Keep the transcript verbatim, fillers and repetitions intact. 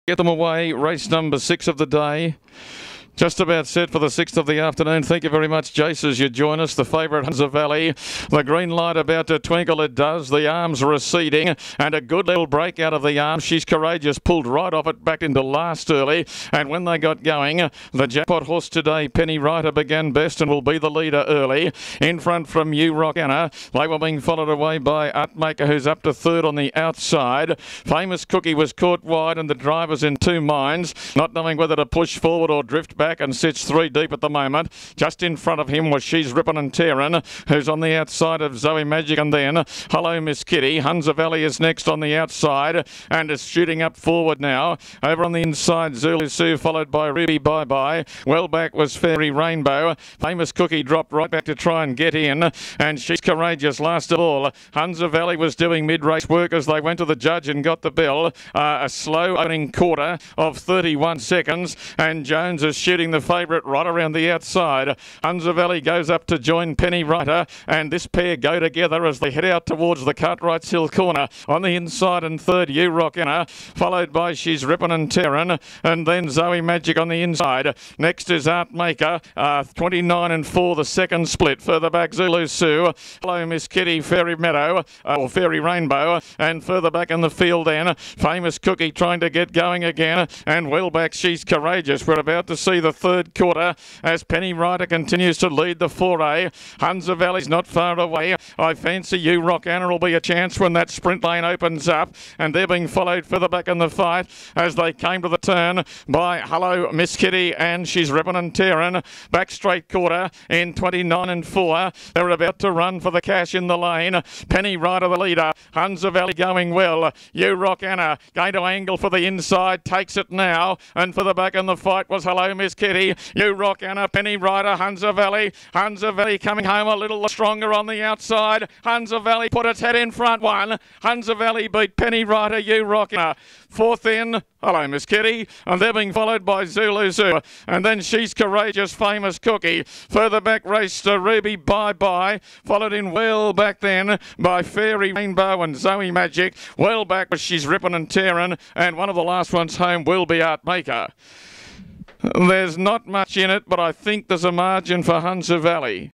Get them away. Race number six of the day. Just about set for the sixth of the afternoon. Thank you very much, Jace, as you join us. The favourite, Hunza Valley. The green light about to twinkle, it does. The arms receding and a good little break out of the arms. She's Courageous, pulled right off it, back into last early. And when they got going, the jackpot horse today, Penny Writer, began best and will be the leader early. In front from You Rock Anna. They were being followed away by Artmaker, who's up to third on the outside. Famous Cookie was caught wide and the driver's in two minds, not knowing whether to push forward or drift back, and sits three deep at the moment. Just in front of him was She's Rippin' and Tearin', who's on the outside of Zoe Magic, and then Hello Miss Kitty. Hunza Valley is next on the outside and is shooting up forward now. Over on the inside, Zulu Sue, followed by Ruby Bye Bye. Well back was Fairy Rainbow. Famous Cookie dropped right back to try and get in, and She's Courageous last of all. Hunza Valley was doing mid-race work as they went to the judge and got the bill. Uh, a slow opening quarter of thirty-one seconds, and Jones is shooting the favourite right around the outside. Hunza Valley goes up to join Penny Writer, and this pair go together as they head out towards the Cartwrights Hill corner. On the inside and third, You Rock Anna, followed by She's Rippin' and Tearin', and then Zoe Magic on the inside. Next is Artmaker, uh, twenty-nine and four, the second split. Further back, Zulu Sue, Hello Miss Kitty, Fairy Meadow, uh, or Fairy Rainbow, and further back in the field then, Famous Cookie trying to get going again, and well back, She's Courageous. We're about to see the third quarter as Penny Writer continues to lead the foray. Hunza Valley's not far away. I fancy You Rock Anna will be a chance when that sprint lane opens up, and they're being followed further back in the fight as they came to the turn by Hello Miss Kitty and She's Rippin' and Tearin'. Back straight quarter in twenty-nine and four. They're about to run for the cash in the lane. Penny Writer the leader. Hunza Valley going well. You Rock Anna going to angle for the inside, takes it now, and for the back in the fight was Hello Miss Kitty. You Rock Anna, Penny Writer, Hunza Valley. Hunza Valley coming home a little stronger on the outside. Hunza Valley put its head in front one. Hunza Valley beat Penny Writer, You Rock Anna. Fourth in, Hello Miss Kitty, and they're being followed by Zulu Zoo, and then She's Courageous, Famous Cookie. Further back raced uh, Ruby Bye Bye, followed in well back then by Fairy Rainbow and Zoe Magic. Well back was She's Rippin' and Tearin', and one of the last ones home will be Artmaker. There's not much in it, but I think there's a margin for Hunza Valley.